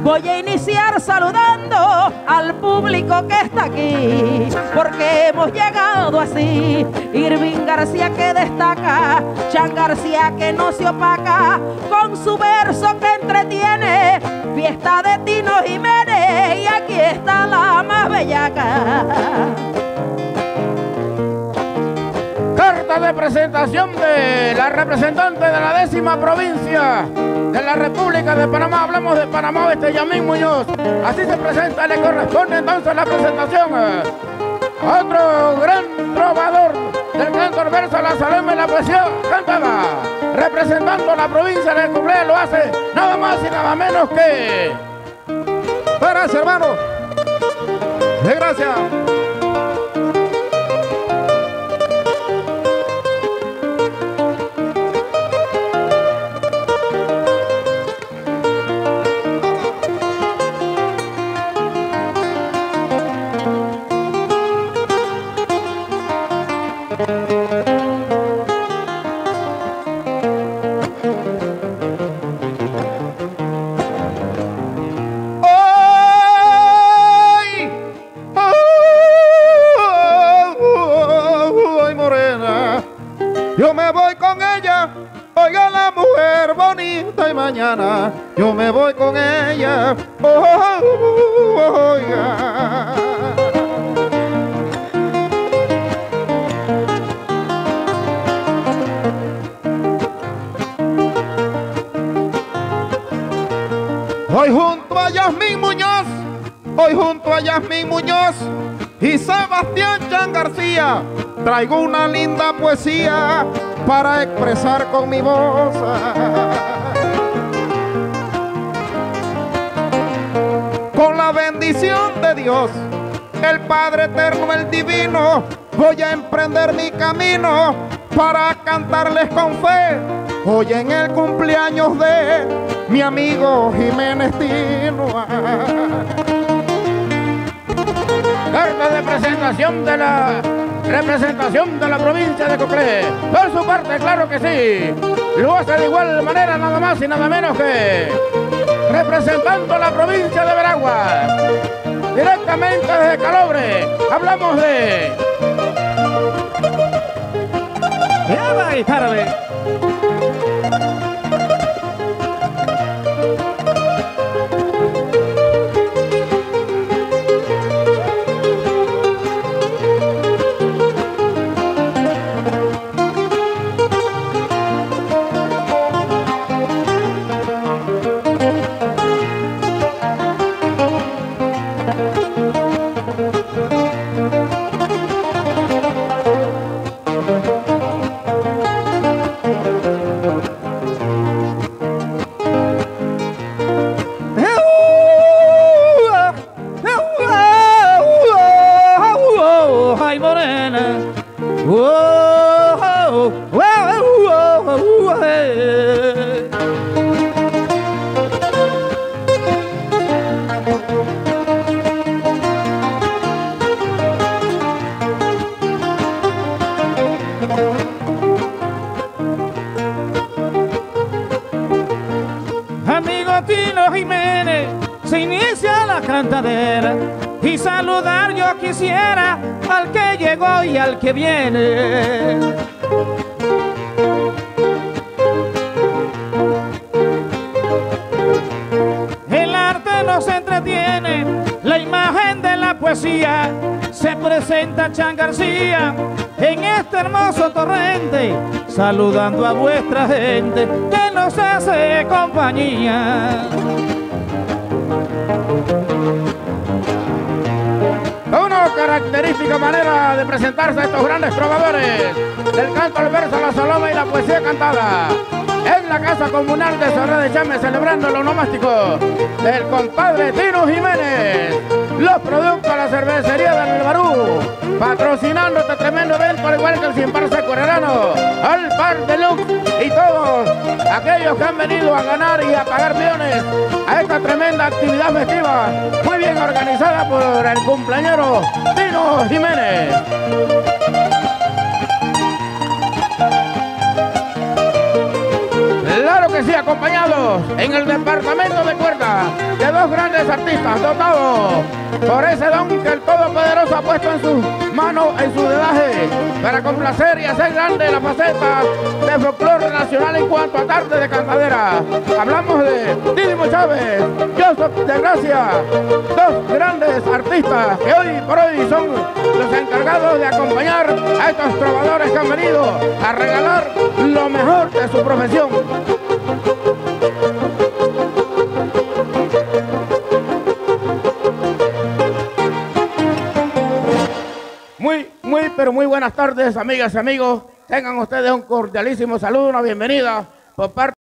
Voy a iniciar saludando al público que está aquí, porque hemos llegado así. Irving García que destaca, Chan García que no se opaca, con su verso que entretiene, fiesta de Tino Jiménez, y aquí está la más bellaca. Carta de presentación de la representante de la 10ª provincia de la República de Panamá. Hablamos de Panamá Oeste, Yamín Muñoz. Así se presenta, le corresponde entonces la presentación a otro gran trovador del canto verso, la salema y la poesía cantada. Representando a la provincia de Cocle, lo hace nada más y nada menos que... Gracias, hermano. Gracias. Yo me voy con ella, oiga la mujer bonita, y mañana yo me voy con ella, oiga. Hoy junto a Yasmín Muñoz, hoy junto a Yasmín Muñoz y Sebastián Chan García, traigo una linda poesía para expresar con mi voz. Con la bendición de Dios, el Padre Eterno, el Divino, voy a emprender mi camino para cantarles con fe. Hoy en el cumpleaños de mi amigo Jiménez Tino. Carta de presentación de la representación de la provincia de Cocle. Por su parte, claro que sí, lo hace de igual manera, nada más y nada menos que representando la provincia de Veraguas, directamente desde Calobre. Hablamos de... ¡Ya va, párale! Amigo Tino Jiménez, se inicia la cantadera y saludar yo quisiera al que llegó y al que viene. El arte nos entretiene, la imagen de la poesía, se presenta Chan García en este hermoso torrente, saludando a vuestra gente que nos hace compañía. Una característica manera de presentarse a estos grandes trovadores del canto al verso, la saloma y la poesía cantada en la Casa Comunal de Cerré de Chame, celebrando el onomástico del compadre Tino Jiménez. Los productos de la cervecería del Barú, patrocinando este tremendo evento, al igual que el Cien Par Seco Herrerano, al Par Deluxe y todos aquellos que han venido a ganar y a pagar millones a esta tremenda actividad festiva, muy bien organizada por el cumpleañero Tino Jiménez. Claro que que sí, acompañados en el departamento de cuerda de dos grandes artistas dotados por ese don que el Todopoderoso ha puesto en sus manos, en su dedaje, para complacer y hacer grande la faceta de folclore nacional en cuanto a arte de cantadera. Hablamos de Didimo Chávez, Joseph de Gracia, dos grandes artistas que hoy por hoy son los encargados de acompañar a estos trovadores que han venido a regalar lo mejor de su profesión. Pero muy buenas tardes, amigas y amigos. Tengan ustedes un cordialísimo saludo, una bienvenida por parte